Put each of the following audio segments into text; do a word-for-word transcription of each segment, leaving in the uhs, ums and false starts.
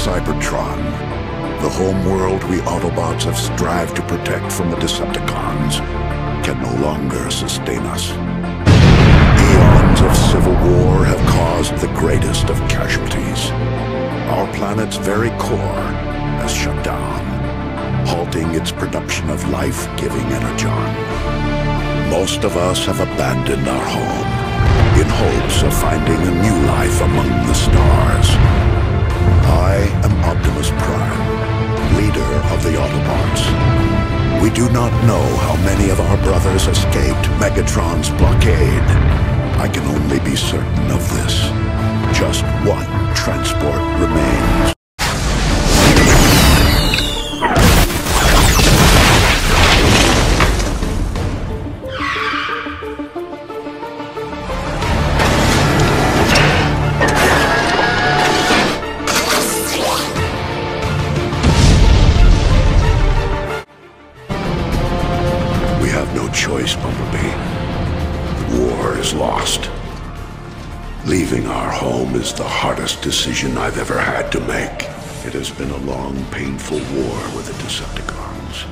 Cybertron, the homeworld we Autobots have strived to protect from the Decepticons, can no longer sustain us. Eons of civil war have caused the greatest of casualties. Our planet's very core has shut down, halting its production of life-giving energon. Most of us have abandoned our home in hopes of finding a new life among the stars. I am Optimus Prime, leader of the Autobots. We do not know how many of our brothers escaped Megatron's blockade. I can only be certain of this. Just one transport remains. Choice, Bumblebee. The war is lost. Leaving our home is the hardest decision I've ever had to make. It has been a long, painful war with the Decepticons.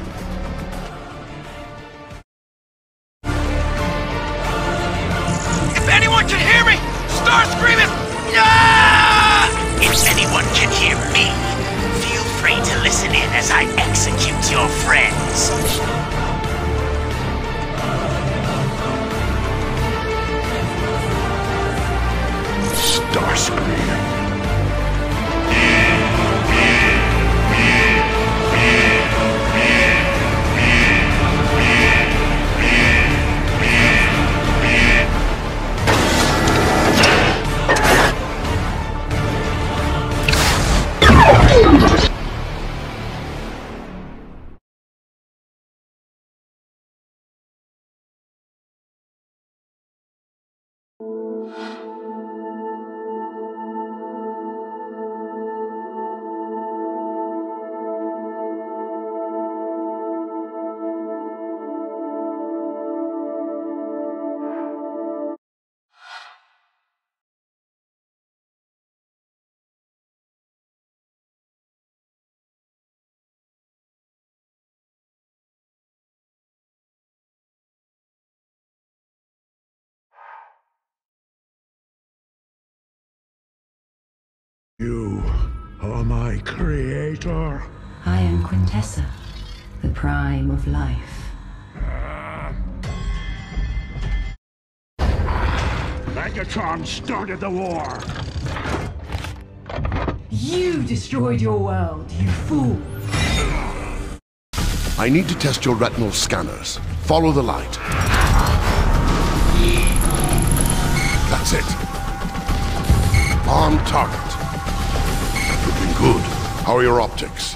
If anyone can hear me, start screaming! Yeah! If anyone can hear me, feel free to listen in as I execute your friends. Starscream. You are my creator. I am Quintessa, the prime of life. Megatron started the war. You destroyed your world, you fool. I need to test your retinal scanners. Follow the light. That's it. On target. Looking good. How are your optics?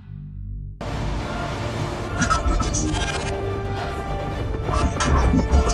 Thank you.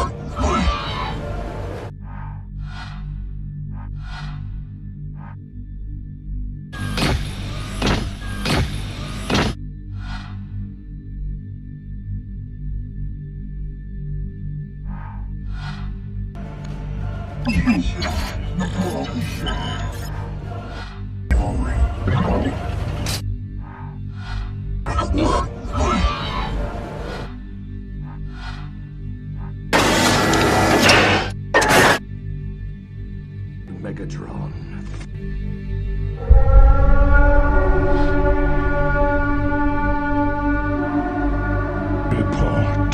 Megatron. Report.